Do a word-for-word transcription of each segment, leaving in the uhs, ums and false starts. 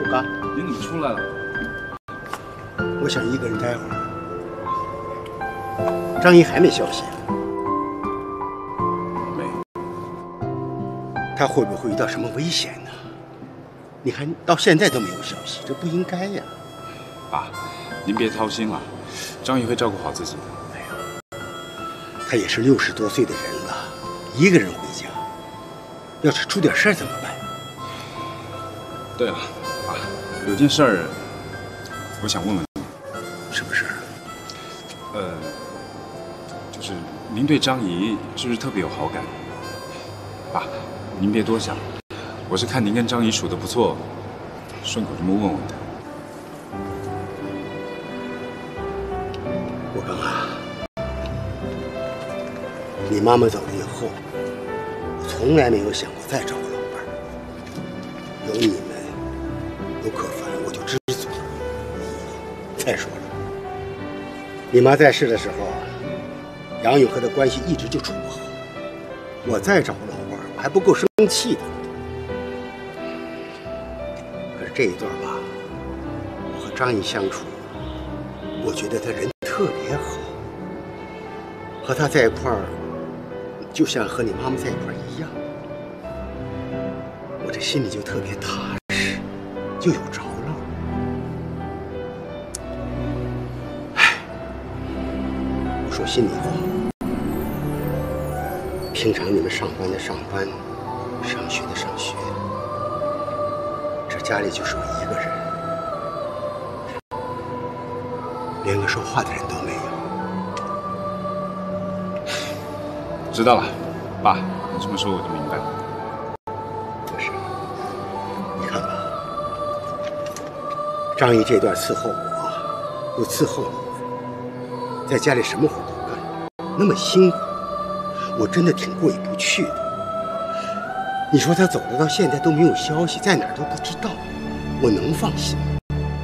不干。 您怎么出来了？ 我想一个人待会儿。张姨还没消息？ 没。 他会不会遇到什么危险呢？你还到现在都没有消息，这不应该呀。 爸，您别操心了，张姨会照顾好自己的。 哎呀，他也是六十多岁的人了，一个人回家，要是出点事儿怎么办？ 对了，爸，有件事儿，我想问问你， 什么事儿？ 呃，就是您对张姨是不是特别有好感？爸，您别多想，我是看您跟张姨处得不错，顺口这么问问的。 我刚啊，你妈妈走了以后，我从来没有想过再找个老伴儿。有你们，有可凡，我就知足了。再说了，你妈在世的时候，杨勇和她关系一直就处不好。我再找个老伴儿，我还不够生气的。可是这一段吧，我和张姨相处，我觉得她人特别好，和她在一块儿，就像和你妈妈在一块儿一样，我这心里就特别踏实，就有着落。唉，我说心里话，平常你们上班的上班，上学的上学，这家里就是我一个人，连个说话的人都没有。 知道了，爸，你这么说我就明白了。 不是，你看吧，张姨这段伺候我，又伺候你们，在家里什么活都干，那么辛苦，我真的挺过意不去的。你说她走了到现在都没有消息，在哪儿都不知道，我能放心吗？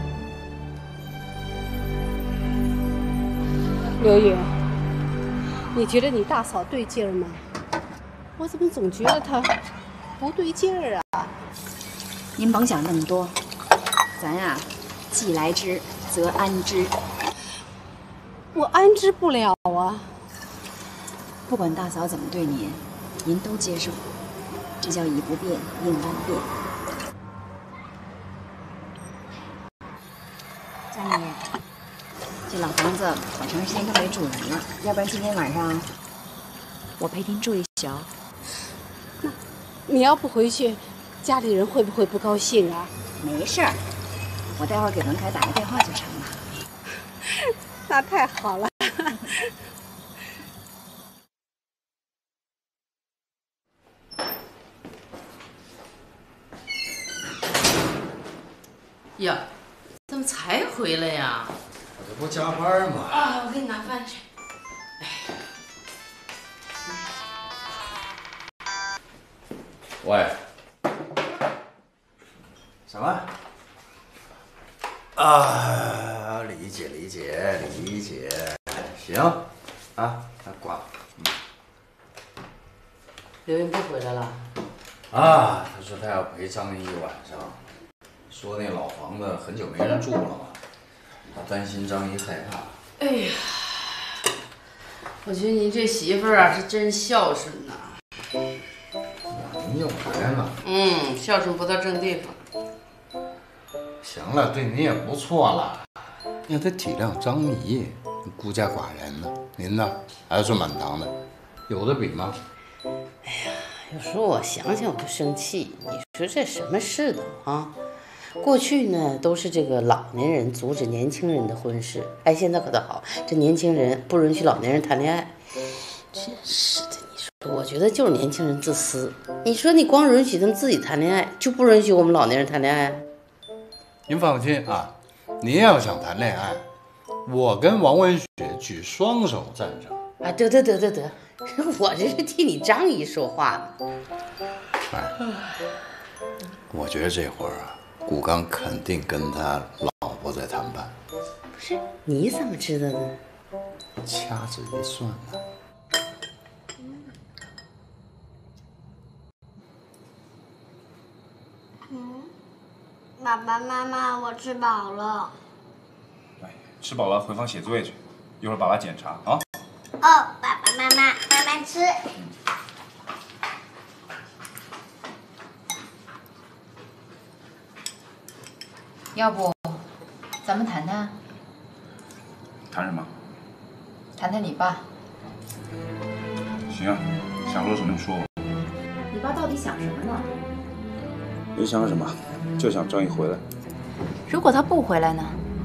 刘宇，你觉得你大嫂对劲儿吗？我怎么总觉得她不对劲儿啊？ 您甭想那么多，咱呀，既来之则安之。 我安置不了啊。 不管大嫂怎么对您，您都接受，这叫以不变应万变。佳妮，这老房子好长时间都没住人了，要不然今天晚上我陪您住一宿。 那你要不回去，家里人会不会不高兴啊？ 没事儿，我待会儿给文凯打个电话就成了。 那太好了。 呀，怎么才回来呀？ 我这不加班吗？ 啊，我给你拿饭去。哎， 喂，什么？啊，理解理解理解，行，啊，那挂了。嗯。 刘云不回来了？ 啊，他说他要陪张姨一晚上，说那老房子很久没人住了嘛，他担心张姨害怕。 哎呀，我觉得您这媳妇儿啊是真孝顺呐。 您又来了。 嗯，孝顺不到正地方。 行了，对你也不错了。你得体谅张姨，孤家寡人呢。您呢，还是满堂的，有的比吗？ 哎呀，有时候我想想我就生气。你说这什么世道啊？过去呢都是这个老年人阻止年轻人的婚事，哎，现在可倒好，这年轻人不允许老年人谈恋爱。真是的，你说，我觉得就是年轻人自私。你说你光允许他们自己谈恋爱，就不允许我们老年人谈恋爱？ 您放心啊，您要想谈恋爱，我跟王文雪举双手赞成。 啊，得得得得得，我这是替你张姨说话呢。 哎，我觉得这会儿啊，顾刚肯定跟他老婆在谈判。 不是，你怎么知道的？ 掐指一算呢。 爸爸妈妈，我吃饱了。 哎，吃饱了回房写作业去，一会儿爸爸检查啊。 哦，爸爸妈妈慢慢吃。 要不，咱们谈谈？ 谈什么？ 谈谈你爸。 行啊，想说什么说吧。 你爸到底想什么呢？ 没想什么，就想张毅回来。 如果他不回来呢？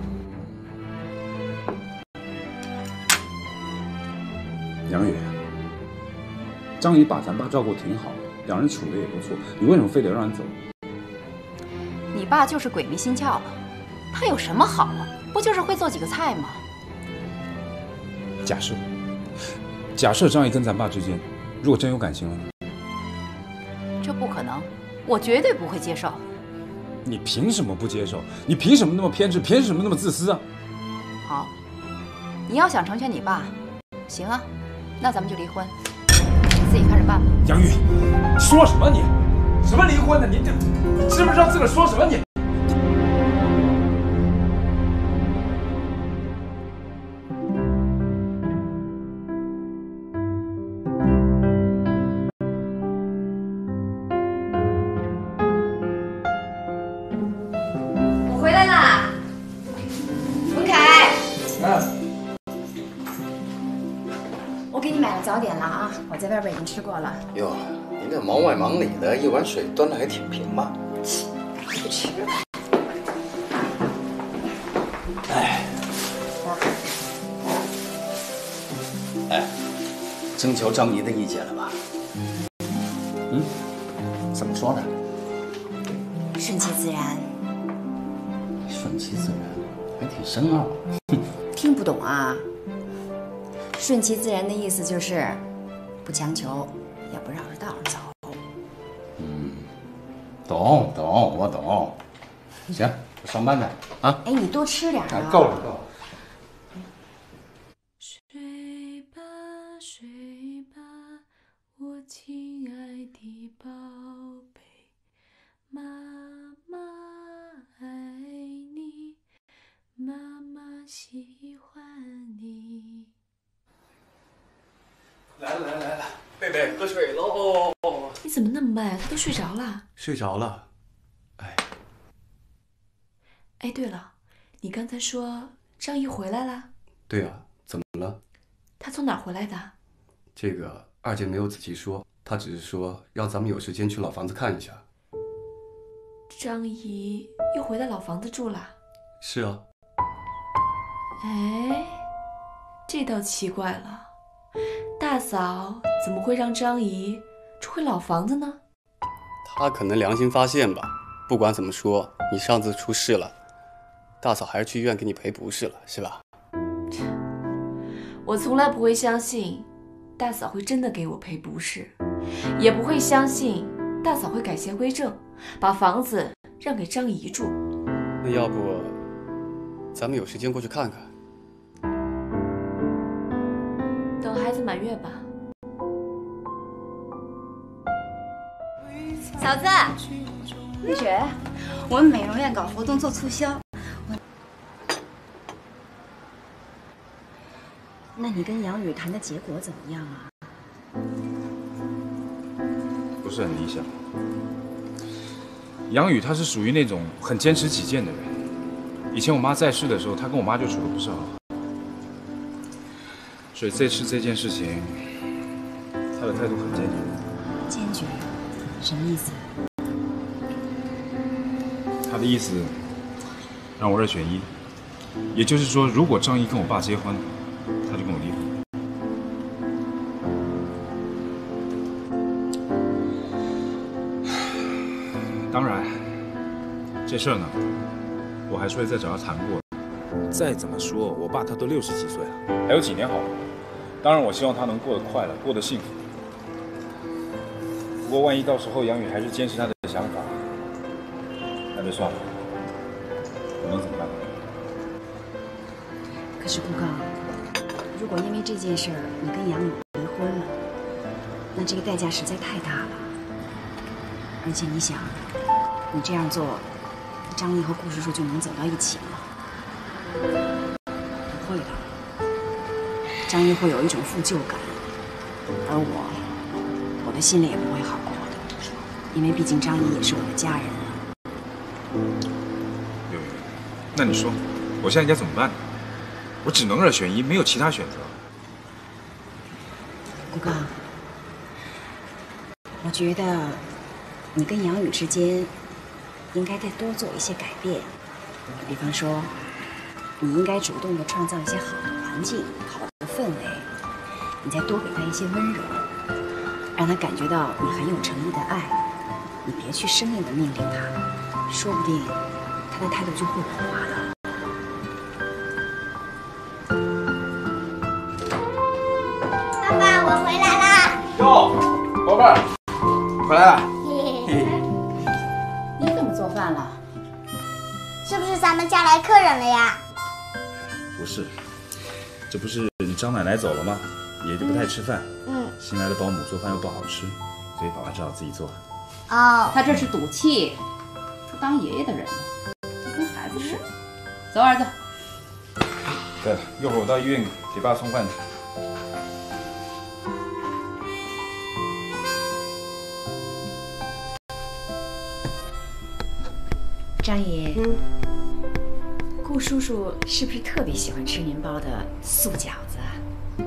杨宇，张宇把咱爸照顾挺好，两人处的也不错，你为什么非得让人走？ 你爸就是鬼迷心窍了，他有什么好啊？不就是会做几个菜吗？ 假设，假设张毅跟咱爸之间，如果真有感情了呢？ 这不可能，我绝对不会接受。 你凭什么不接受？你凭什么那么偏执？凭什么那么自私啊？ 好，你要想成全你爸，行啊，那咱们就离婚，自己看着办吧。 杨宇，说什么你？什么离婚呢？你这，你知不知道自个儿说什么你？ 我回来啦，文凯。 嗯。 我给你买了早点了啊，我在外边已经吃过了。 哟，您这忙外忙里的，一碗水端的还挺平嘛。 不吃了。 哎，哎，征求张姨的意见了吧？嗯，怎么说呢？ 顺其自然。 顺其自然，还挺深奥。 听不懂啊？顺其自然的意思就是不强求，也不绕着道走。 嗯，懂懂，我懂。行，我上班去啊。 哎，你多吃点啊。 够了够了。 睡吧睡吧，我亲爱的宝贝，妈妈爱你，妈妈喜欢你。 来了来了来了，贝贝喝水喽！ 你怎么那么慢？他都睡着了。 睡着了。哎， 哎，对了，你刚才说张姨回来了？ 对啊，怎么了？ 她从哪儿回来的？ 这个二姐没有仔细说，她只是说让咱们有时间去老房子看一下。 张姨又回到老房子住了？ 是啊。 哎，这倒奇怪了。大嫂怎么会让张姨住回老房子呢？ 她可能良心发现吧。不管怎么说，你上次出事了，大嫂还是去医院给你赔不是了，是吧？ 我从来不会相信大嫂会真的给我赔不是，也不会相信大嫂会改邪归正，把房子让给张姨住。 那要不咱们有时间过去看看？ 等孩子满月吧。 嫂子，梅雪，我们美容院搞活动做促销，我……那你跟杨宇谈的结果怎么样啊？ 不是很理想。杨宇他是属于那种很坚持己见的人。以前我妈在世的时候，他跟我妈就处得不是很好。所以这次这件事情，他的态度很坚决。 坚决？什么意思？ 他的意思让我二选一，也就是说，如果张姨跟我爸结婚，他就跟我离婚。当然，这事儿呢，我还是会再找他谈过。再怎么说，我爸他都六十几岁了，还有几年好了。当然，我希望他能过得快乐，过得幸福。不过，万一到时候杨宇还是坚持他的想法，那就算了。我能怎么办？ 可是顾刚，如果因为这件事儿你跟杨宇离婚了，那这个代价实在太大了。而且你想，你这样做， 张姨和顾叔叔就能走到一起吗？不会的，张姨会有一种负疚感，而我，我的心里也不会好过的，因为毕竟张姨也是我的家人啊。 刘云，那你说，我现在应该怎么办呢？我只能二选一，没有其他选择。 顾刚，我觉得你跟杨宇之间应该再多做一些改变，比方说，你应该主动的创造一些好的环境、好的氛围，你再多给他一些温柔，让他感觉到你很有诚意的爱。你别去生硬的命令他，说不定他的态度就会软化的。 爸爸，我回来啦！ 哟，宝贝儿，回来了。 你怎么做饭了？ 是不是咱们家来客人了呀？ 不是，这不是张奶奶走了吗？爷就不太吃饭。 嗯。 新来的保姆做饭又不好吃，所以爸爸只好自己做。 哦。 他这是赌气，他当爷爷的人呢，就跟孩子似的。走，儿子。 对了，一会儿我到医院给爸送饭去。 张姨， 嗯， 顾叔叔是不是特别喜欢吃您包的素饺子啊？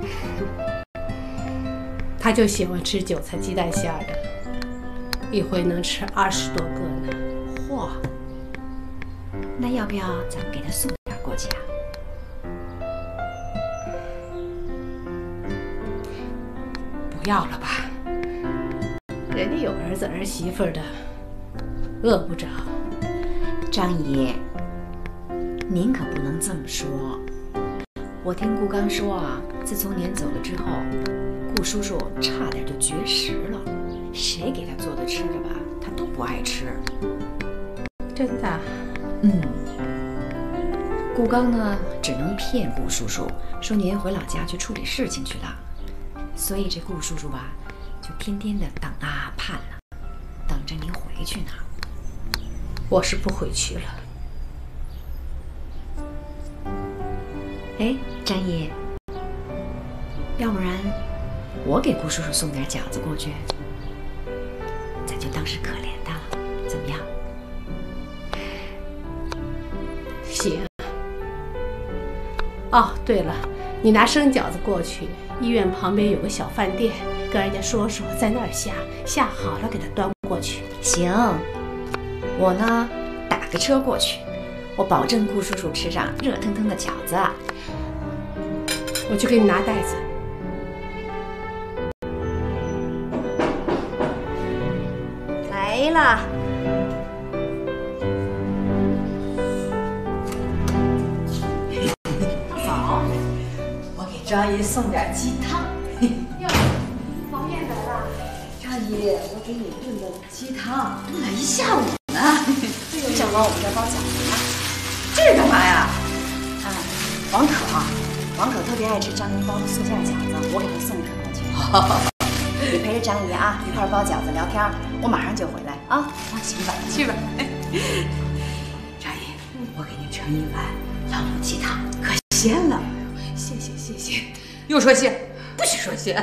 他就喜欢吃韭菜鸡蛋馅儿的，一回能吃二十多个呢。 嚯！那要不要咱们给他送点过去啊？ 不要了吧，人家有儿子儿媳妇的，饿不着。 张姨，您可不能这么说。我听顾刚说啊，自从您走了之后，顾叔叔差点就绝食了，谁给他做的吃的吧，他都不爱吃。 真的？ 嗯。顾刚呢，只能骗顾叔叔说您回老家去处理事情去了，所以这顾叔叔吧，就天天的等啊盼了，等着您回去呢。 我是不回去了。 哎，张姨，要不然我给顾叔叔送点饺子过去，咱就当是可怜他了，怎么样？ 行。哦，对了，你拿生饺子过去，医院旁边有个小饭店，跟人家说说，在那儿下，下好了给他端过去。 行。我呢，打个车过去，我保证顾叔叔吃上热腾腾的饺子。 我去给你拿袋子。 来了。 好，我给张姨送点鸡汤。 哟，方便来了。 张姨，我给你炖的鸡汤炖了一下午。啊， 这就想往我们这儿包饺子啊？ 这是干嘛呀？ 啊，王可，王可特别爱吃张姨包的素馅饺子，我给他送上过去。你陪着张姨啊，一块包饺子聊天，我马上就回来啊。 那行吧，去吧。张姨，我给你盛一碗老卤鸡汤，可鲜了。谢谢谢谢，又说谢，不许说谢。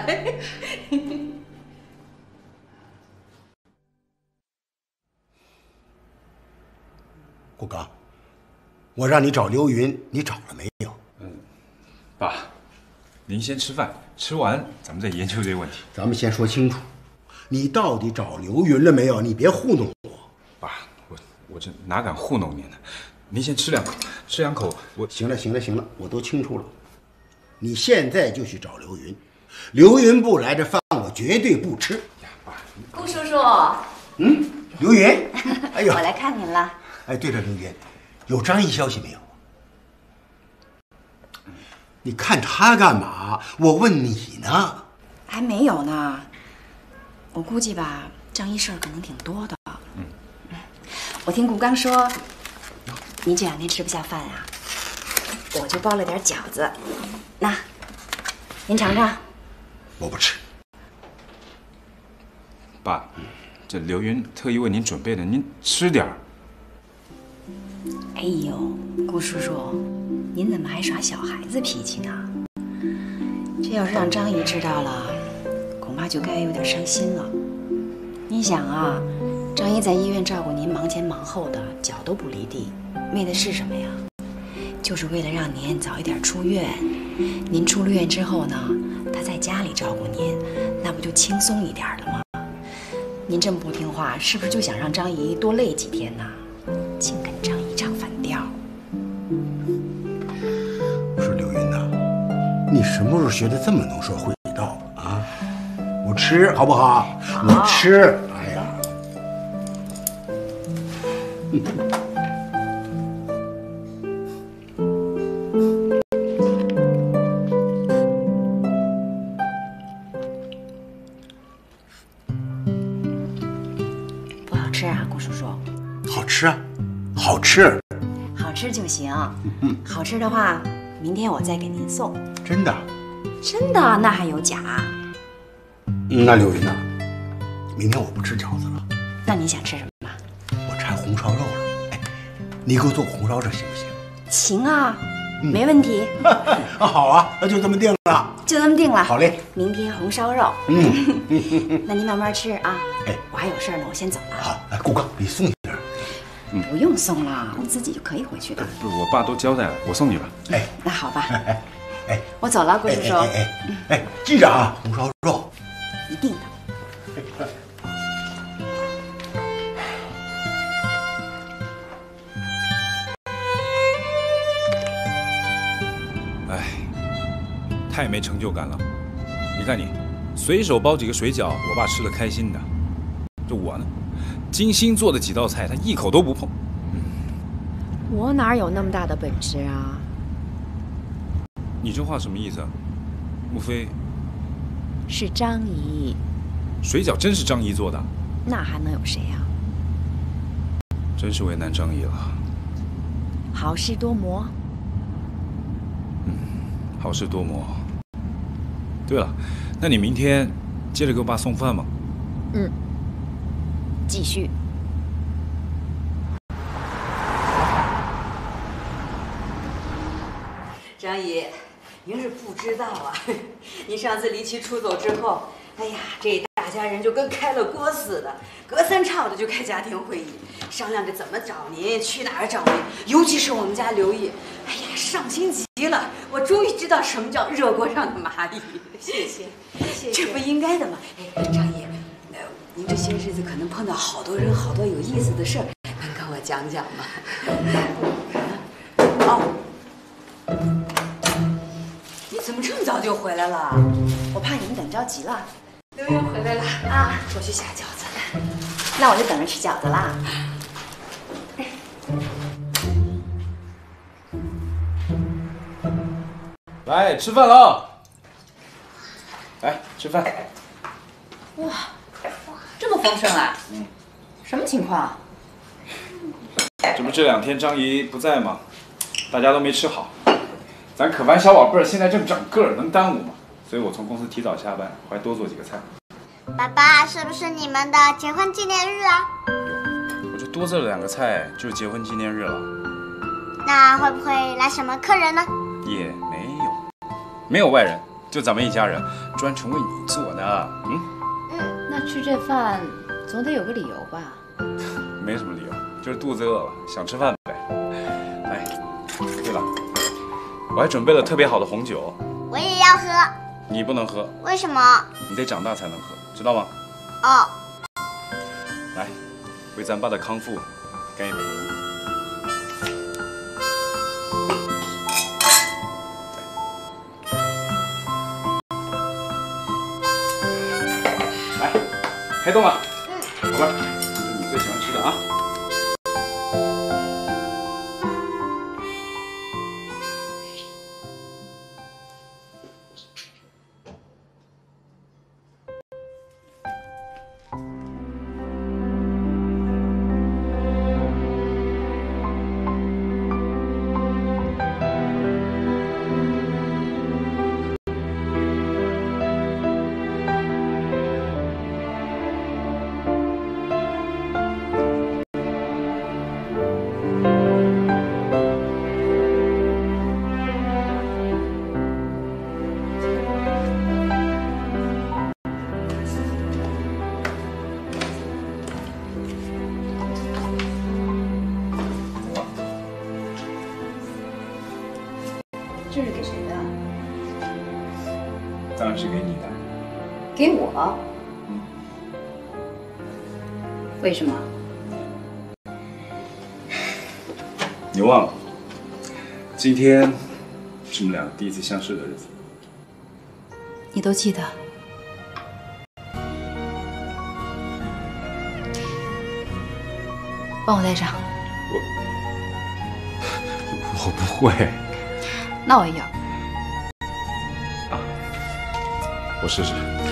顾刚，我让你找刘云，你找了没有？ 嗯，爸，您先吃饭，吃完咱们再研究这个问题。 咱们先说清楚，你到底找刘云了没有？你别糊弄我。 爸，我我这哪敢糊弄您呢？您先吃两口，吃两口。我行了行了行了，我都清楚了。你现在就去找刘云，刘云不来，这饭我绝对不吃。 呀，爸， 顾叔叔， 嗯，刘云，哎呦， 我来看您了。 哎，对了，刘云，有张毅消息没有？你看他干嘛？我问你呢。 还没有呢。我估计吧，张毅事儿可能挺多的。嗯，我听顾刚说，您这两天吃不下饭啊，我就包了点饺子，那您尝尝。 我不吃。 爸，这刘云特意为您准备的，您吃点儿。 哎呦，顾叔叔，您怎么还耍小孩子脾气呢？这要是让张姨知道了，恐怕就该有点伤心了。你想啊，张姨在医院照顾您，忙前忙后的，脚都不离地，为的是什么呀？就是为了让您早一点出院。您出了院之后呢，她在家里照顾您，那不就轻松一点了吗？您这么不听话，是不是就想让张姨多累几天呢？净跟张姨唱反调。 我说柳云呐，你什么时候学的这么能说会道啊？我吃好不好？我吃。哎呀， 不好吃啊，顾叔叔。 好吃啊，好吃。 好吃就行。嗯，好吃的话，明天我再给您送。 真的？ 真的？那还有假？ 那柳云呐，明天我不吃饺子了。 那你想吃什么？ 我馋红烧肉了。哎，你给我做红烧肉行不行？ 行啊，嗯、没问题。 啊，好啊，那就这么定了。 就这么定了。 好嘞， 明天红烧肉。嗯，那您慢慢吃啊。哎，我还有事呢，我先走了。 好，哎，顾哥，你送一点。 嗯，不用送了，我自己就可以回去的。 不是，我爸都交代了，我送你吧。 哎， 那好吧。 哎哎， 我走了，顾叔叔。 哎哎哎，记着啊，红烧肉。 一定的。 哎，太没成就感了。你看你，随手包几个水饺，我爸吃了开心的。这我呢，精心做的几道菜，他一口都不碰。嗯、 我哪有那么大的本事啊？ 你这话什么意思啊？莫非是张姨？ 水饺真是张姨做的？ 那还能有谁呀、啊？ 真是为难张姨了。 好事多磨。 嗯，好事多磨。对了，那你明天接着给我爸送饭吗？ 嗯，继续。 张姨，您是不知道啊，您上次离奇出走之后，哎呀，这大家人就跟开了锅似的，隔三差五的就开家庭会议，商量着怎么找您，去哪儿找您。尤其是我们家刘毅，哎呀，上心极了。我终于知道什么叫热锅上的蚂蚁。 谢谢，谢谢。 这不应该的吗？哎，张姨，呃，您这些日子可能碰到好多人，好多有意思的事儿，能跟我讲讲吗？哦。你怎么这么早就回来了？ 我怕你们等着急了。 刘云回来了啊，我去下饺子。 那我就等着吃饺子啦。 来吃饭了，来吃饭。 哇，这么丰盛啊！嗯，什么情况？ 这不这两天张姨不在吗？大家都没吃好。咱可凡小宝贝儿现在正长个儿，能耽误吗？所以我从公司提早下班，我还多做几个菜。 爸爸，是不是你们的结婚纪念日啊？ 我这多做了两个菜，就是结婚纪念日了。 那会不会来什么客人呢？ 也没有，没有外人，就咱们一家人，专程为你做的。嗯嗯，那吃这饭总得有个理由吧？ 没什么理由，就是肚子饿了，想吃饭呗。哎，对了。我还准备了特别好的红酒， 我也要喝。 你不能喝， 为什么？ 你得长大才能喝，知道吗？ 哦。 来，为咱爸的康复干一杯。来，开动了。嗯。宝贝儿，这是你最喜欢吃的啊。 这是给谁的？ 当然是给你的。 给我？ 嗯。 为什么？ 你忘了，今天是我们俩第一次相识的日子。 你都记得？帮我戴上。 我我不会。 那我也要。 啊，我试试。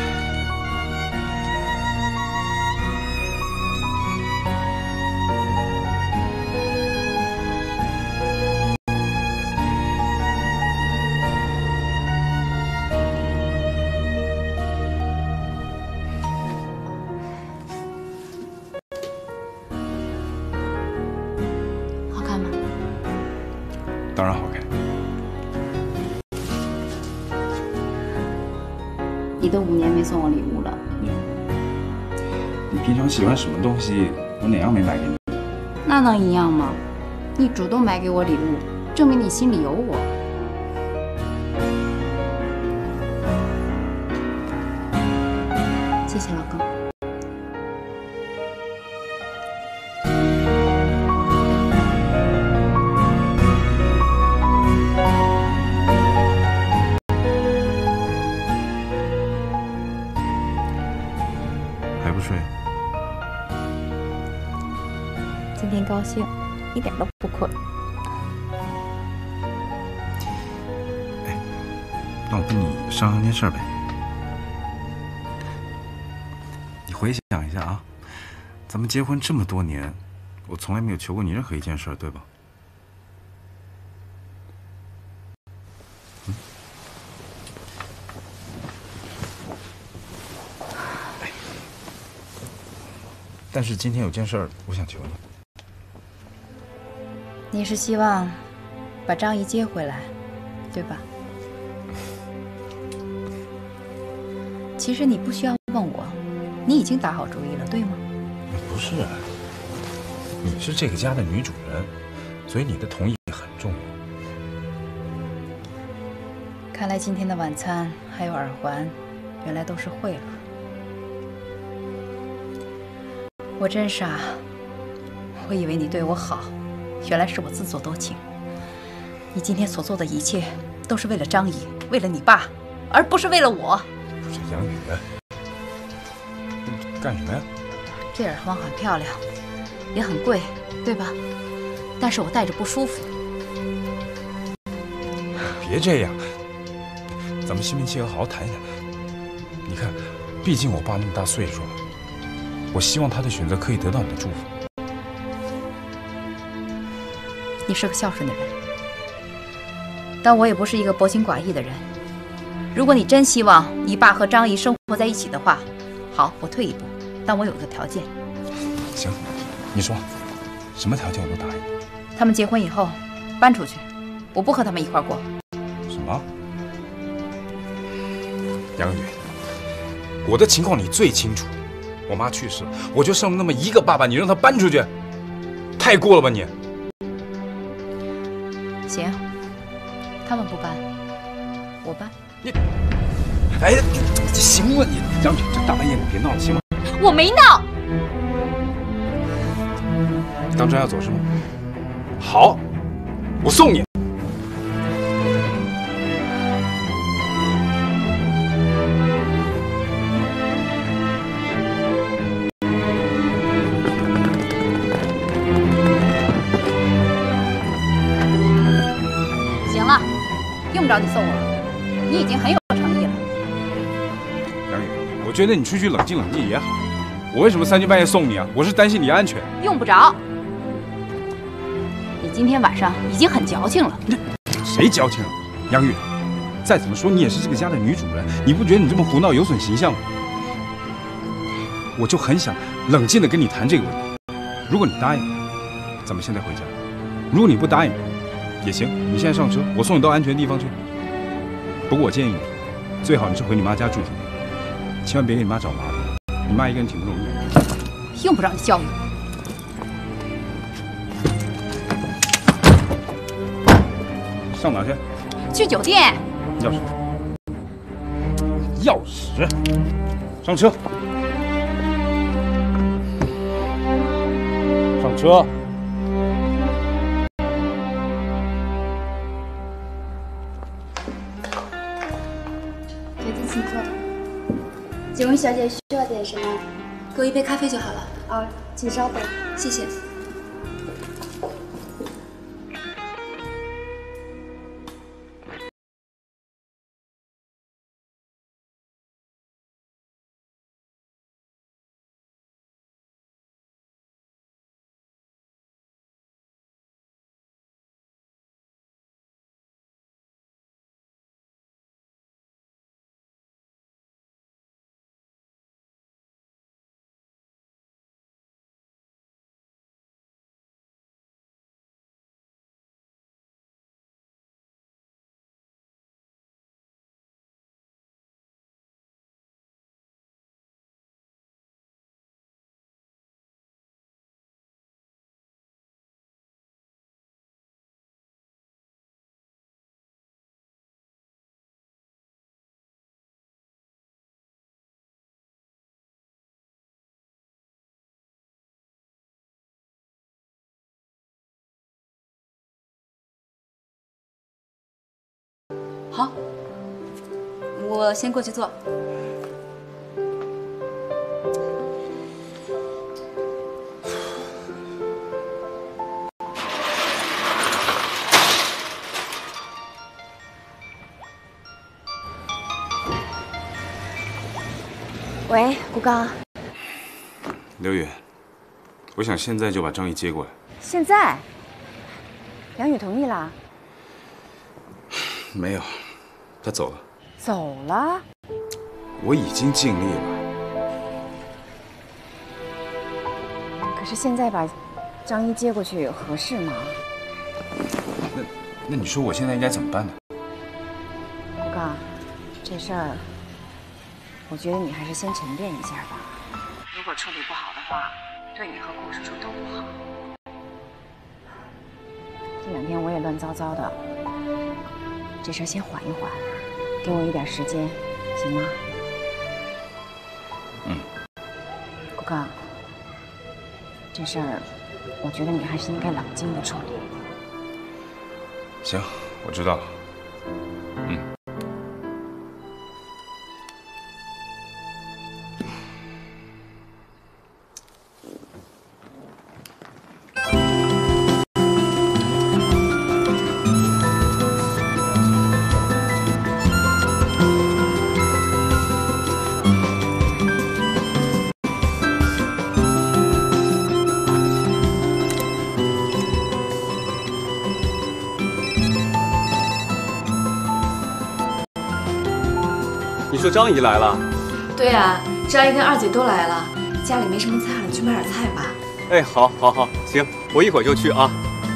当然好看。 你都五年没送我礼物了。 你，你平常喜欢什么东西，我哪样没买给你？ 那能一样吗？你主动买给我礼物，证明你心里有我。谢谢老公。今天高兴，一点都不困。 哎，那我跟你商量件事呗。你回想一下啊，咱们结婚这么多年，我从来没有求过你任何一件事，对吧？嗯。哎，但是今天有件事，我想求你。 你是希望把张怡接回来，对吧？其实你不需要问我，你已经打好主意了，对吗？ 不是，你是这个家的女主人，所以你的同意很重要。 看来今天的晚餐还有耳环，原来都是贿赂。我真傻，我以为你对我好。原来是我自作多情。你今天所做的一切都是为了张怡，为了你爸，而不是为了我。 不是杨雨，你干什么呀？ 这耳环很漂亮，也很贵，对吧？但是我戴着不舒服。 别这样，咱们心平气和好好谈一谈。你看，毕竟我爸那么大岁数了，我希望他的选择可以得到你的祝福。 你是个孝顺的人，但我也不是一个薄情寡义的人。如果你真希望你爸和张怡生活在一起的话，好，我退一步，但我有一个条件。 行，你说，什么条件我都答应。 他们结婚以后搬出去，我不和他们一块过。 什么？杨雨，我的情况你最清楚。我妈去世了，我就剩那么一个爸爸，你让他搬出去，太过了吧你？ 行，他们不搬，我搬。 你，哎呀，行了，你杨雨，这大半夜你别闹了，行吗？ 我没闹。 当真要走是吗？好，我送你。 用不着你送我了，你已经很有诚意了。 杨雨，我觉得你出去冷静冷静也好。我为什么三更半夜送你啊？我是担心你安全。 用不着。你今天晚上已经很矫情了。 谁矫情啊？杨雨，再怎么说你也是这个家的女主人，你不觉得你这么胡闹有损形象吗？我就很想冷静地跟你谈这个问题。如果你答应，咱们现在回家；如果你不答应，也行，你现在上车，我送你到安全地方去。不过我建议你，最好你是回你妈家住住，千万别给你妈找麻烦，你妈一个人挺不容易。 用不着你教育。 上哪去？ 去酒店。 钥匙，钥匙，上车，上车。 姐姐请坐。请问小姐需要点什么？ 给我一杯咖啡就好了。 哦，请稍等， 谢谢。好，我先过去坐。 喂，顾刚。 刘宇，我想现在就把张毅接过来。 现在？梁宇同意啦？ 没有，他走了。 走了？ 我已经尽力了。 可是现在把张一接过去合适吗？ 那那你说我现在应该怎么办呢？ 顾刚，这事儿，我觉得你还是先沉淀一下吧。如果处理不好的话，对你和顾叔叔都不好。这两天我也乱糟糟的。这事儿先缓一缓，给我一点时间，行吗？ 嗯。 顾刚，这事儿，我觉得你还是应该冷静的处理。 行，我知道了。嗯。 你说张姨来了？ 对啊，张姨跟二姐都来了，家里没什么菜了，去买点菜吧。 哎，好，好，好，行，我一会儿就去啊。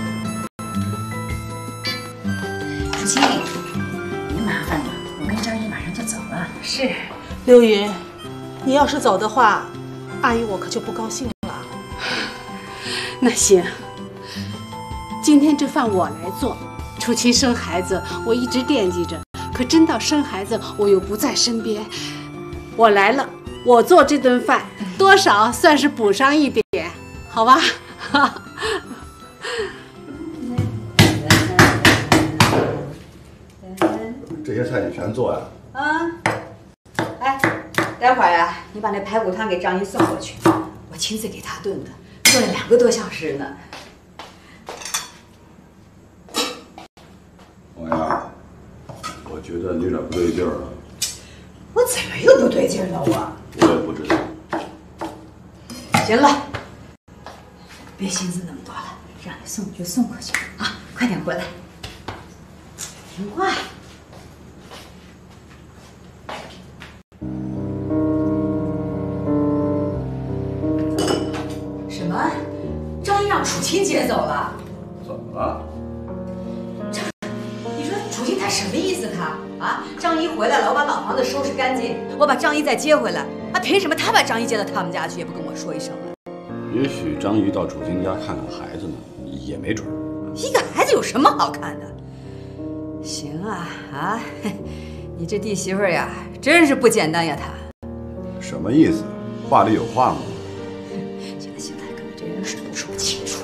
楚清，别麻烦了，我跟张姨马上就走了。 是，刘云，你要是走的话，阿姨我可就不高兴了。那行，今天这饭我来做。楚清生孩子，我一直惦记着。可真到生孩子，我又不在身边。我来了，我做这顿饭，多少算是补上一点，好吧？ 这些菜你全做呀？ 啊，哎，待会儿啊，你把那排骨汤给张姨送过去，我亲自给她炖的，炖了两个多小时呢。 王阳。我觉得你有点不对劲儿了。 我怎么又不对劲儿了？我我也不知道。 行了，别心思那么多了，让你送就送过去啊！快点过来，听话。什么？张姨让楚清接走了？ 怎么了？ 他什么意思？他啊，张姨回来了，我把老房子收拾干净，我把张姨再接回来。啊，凭什么他把张姨接到他们家去，也不跟我说一声啊？ 也许张姨到楚清家看看孩子呢，也没准。 一个孩子有什么好看的？ 行啊啊，你这弟媳妇儿呀，真是不简单呀，她。 什么意思？话里有话吗？ 行了行了，跟我这人说不说清楚。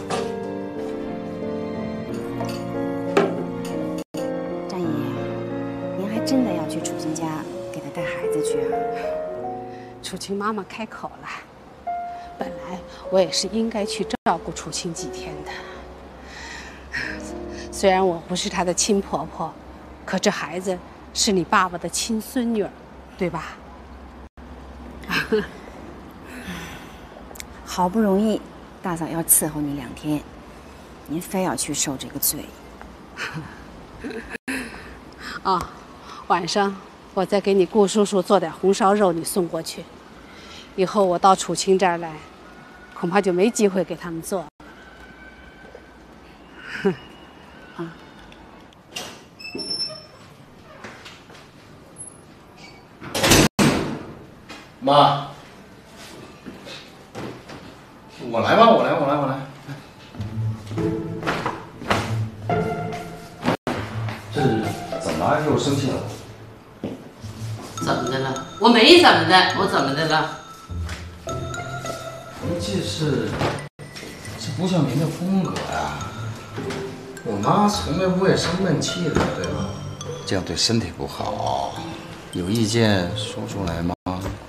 张姨，您还真的要去楚清家给她带孩子去啊？ 楚清妈妈开口了，本来我也是应该去照顾楚清几天的。虽然我不是她的亲婆婆，可这孩子是你爸爸的亲孙女儿，对吧？ 好不容易大嫂要伺候你两天，您非要去受这个罪。 啊、哦，晚上我再给你顾叔叔做点红烧肉，你送过去。以后我到楚清这儿来，恐怕就没机会给他们做了。哼，啊。 妈，我来吧，我来，我来，我来。这是怎么了？又生气了？ 怎么的了？我没怎么的，我怎么的了？ 您这是，这不像您的风格呀。我妈从来不会生闷气的，对吧？这样对身体不好。有意见说出来吗？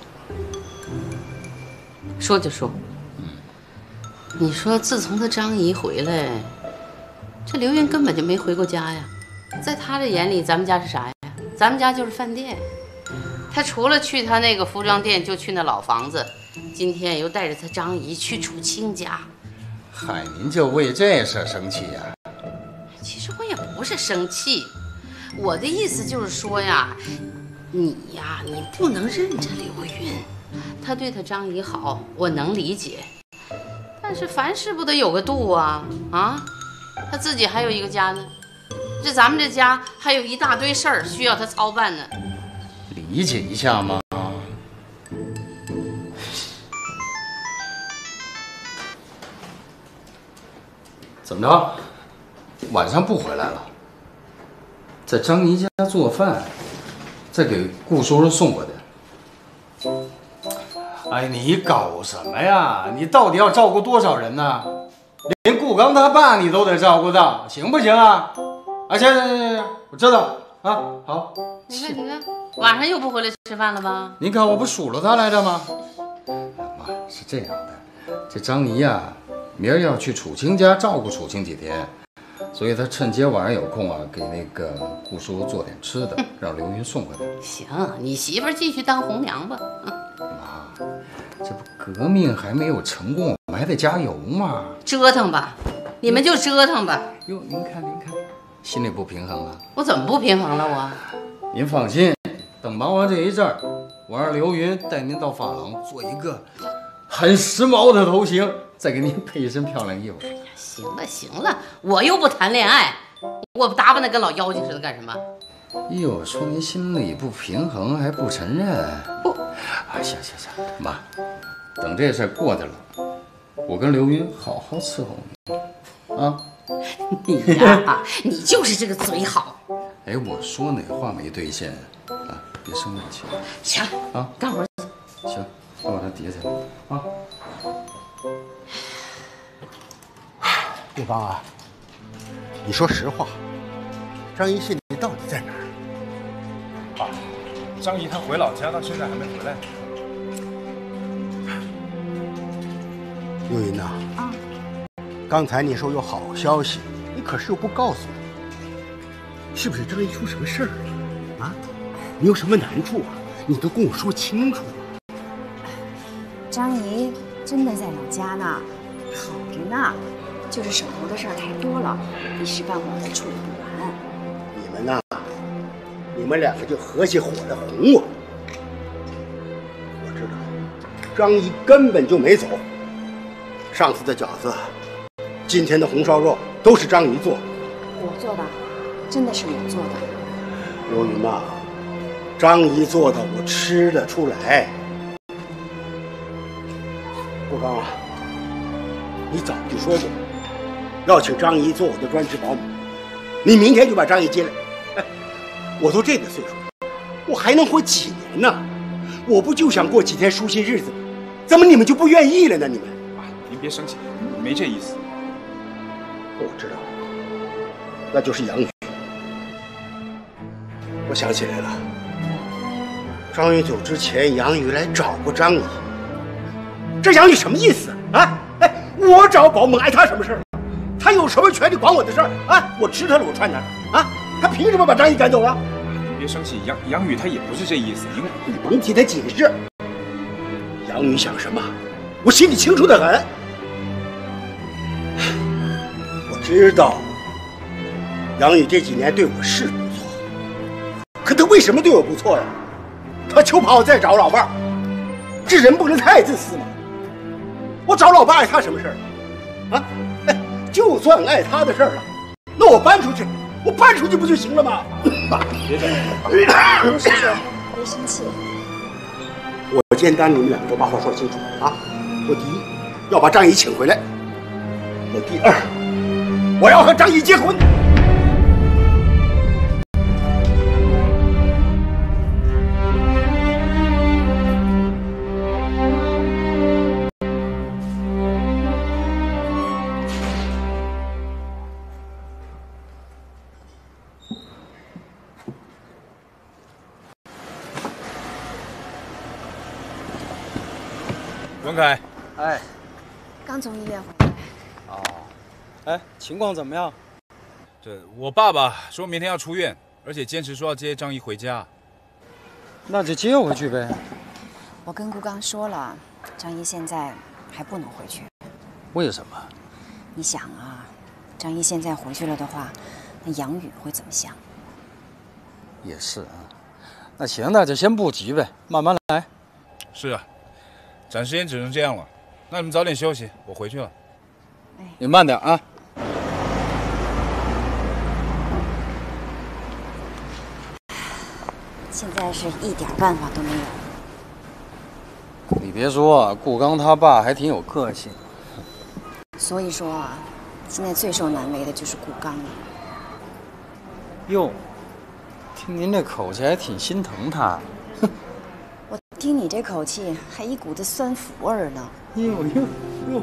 说就说。嗯。你说，自从他张姨回来，这刘云根本就没回过家呀。在他的眼里，咱们家是啥呀？咱们家就是饭店。他除了去他那个服装店，就去那老房子。今天又带着他张姨去楚清家。 嗨，您就为这事生气呀？ 其实我也不是生气，我的意思就是说呀，你呀，你不能认着刘云。他对他张姨好，我能理解，但是凡事不得有个度啊！啊，他自己还有一个家呢，这咱们这家还有一大堆事儿需要他操办呢。 理解一下嘛。怎么着？晚上不回来了？在张姨家做饭，再给顾叔叔送过去。哎，你搞什么呀？你到底要照顾多少人呢？连顾刚他爸你都得照顾到，行不行啊？啊，行行行行，我知道啊。好。 你看，你看，晚上又不回来吃饭了吧？ 您看，我不数落他来着吗？妈，是这样的，这张姨呀，明儿要去楚清家照顾楚清几天，所以她趁今晚上有空啊，给那个顾叔叔做点吃的，让刘云送回来。 行，你媳妇儿继续当红娘吧。 妈，这不革命还没有成功，我们还得加油嘛。 折腾吧，你们就折腾吧。 哟，您看，您看，心里不平衡了？ 我怎么不平衡了我？ 您放心，等忙完这一阵儿，我让刘云带您到发廊做一个很时髦的头型，再给您配一身漂亮衣服。 行了行了，我又不谈恋爱，我打扮的跟老妖精似的干什么？ 哟，说您心里不平衡还不承认？不，啊，行行行，妈，等这事儿过去了，我跟刘云好好伺候你啊。 你呀，你就是这个嘴好。 哎，我说哪话没兑现啊？别生闷气。 行啊， 干活去。 行，我把它叠起来啊。 对方啊，你说实话，张姨现在到底在哪儿？ 爸，张姨她回老家到现在还没回来。 刘云呐，啊，刚才你说有好消息，你可是又不告诉我，是不是张姨出什么事儿了？啊，你有什么难处啊？你都跟我说清楚了。 张姨真的在老家呢，好着呢。就是手头的事儿太多了，一时半会儿处理不完。 你们呐，你们两个就合起伙来哄我。我知道，张姨根本就没走。上次的饺子，今天的红烧肉都是张姨做的。 我做的，真的是我做的。 刘云呐，张姨做的我吃得出来。顾刚啊，你早就说过。要请张姨做我的专职保姆，你明天就把张姨接来。 我都这个岁数了，我还能活几年呢？我不就想过几天舒心日子吗？怎么你们就不愿意了呢？你们啊，您别生气，没这意思。 我知道，那就是杨宇。我想起来了，张宇走之前，杨宇来找过张姨。这杨宇什么意思啊？哎，我找保姆碍他什么事儿？他有什么权利管我的事儿啊？我吃他了，我穿他了啊？他凭什么把张姨赶走啊？ 您别生气，杨杨宇他也不是这意思，您你甭替他解释。杨宇想什么，我心里清楚的很。我知道，杨宇这几年对我是不错，可他为什么对我不错呀？他就怕我再找老伴儿，这人不能太自私嘛。我找老伴碍他什么事儿啊？哎，就算碍他的事儿了，那我搬出去，我搬出去不就行了吗？ 别这样， 陆叔叔，别生气。 我今天当你们两个都把话说清楚啊！我第一要把张姨请回来，我第二我要和张姨结婚。 文凯， 哎， 刚从医院回来。 哦，哎，情况怎么样？ 这我爸爸说明天要出院，而且坚持说要接张姨回家。 那就接回去呗。 我跟顾刚说了，张姨现在还不能回去。 为什么？ 你想啊，张姨现在回去了的话，那杨宇会怎么想？ 也是啊。那行，那就先不急呗，慢慢来。 是啊。暂时也只能这样了，那你们早点休息，我回去了。 你慢点啊。 现在是一点办法都没有。 你别说，顾刚他爸还挺有个性。 所以说啊，现在最受难为的就是顾刚了。 哟，听您这口气还挺心疼他。 我听你这口气，还一股子酸腐味儿呢。 哟哟哟！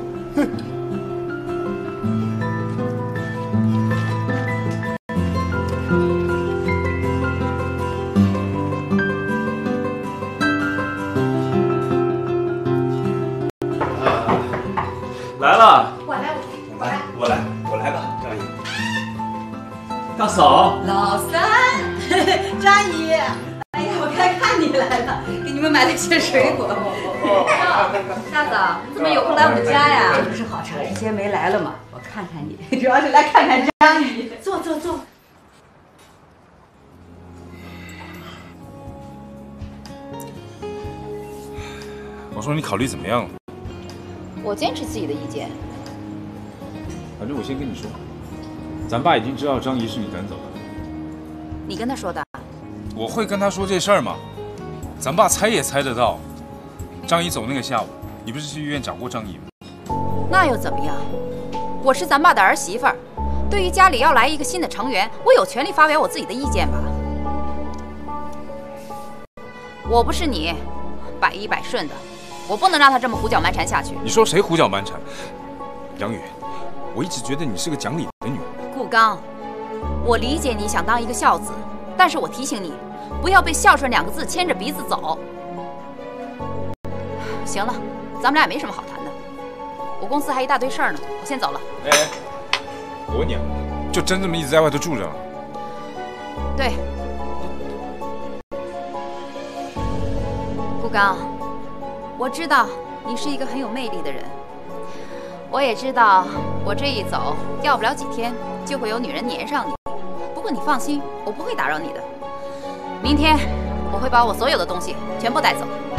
来了。 我来， 我来，我来，我来吧，张姨。 大嫂。 老三，张姨。哎呀，我该看你来了，给你们买了些水果。大嫂，你怎么有空来我们家呀？这不是好长时间没来了吗？我看看你，主要是来看看张姨。坐坐坐。 我说你考虑怎么样了？ 我坚持自己的意见。 反正我先跟你说，咱爸已经知道张姨是你赶走的。 你跟他说的？ 我会跟他说这事儿吗？咱爸猜也猜得到，张姨走那个下午，你不是去医院找过张姨吗？ 那又怎么样？我是咱爸的儿媳妇儿，对于家里要来一个新的成员，我有权利发表我自己的意见吧。我不是你，百依百顺的，我不能让他这么胡搅蛮缠下去。 你说谁胡搅蛮缠？杨宇，我一直觉得你是个讲理的女人。 顾刚，我理解你想当一个孝子，但是我提醒你，不要被孝顺两个字牵着鼻子走。行了，咱们俩也没什么好谈的，我公司还一大堆事儿呢，我先走了。 哎，我问你啊，就真这么一直在外头住着啊？ 对。顾刚，我知道你是一个很有魅力的人，我也知道我这一走，要不了几天就会有女人粘上你。不过你放心，我不会打扰你的。明天我会把我所有的东西全部带走。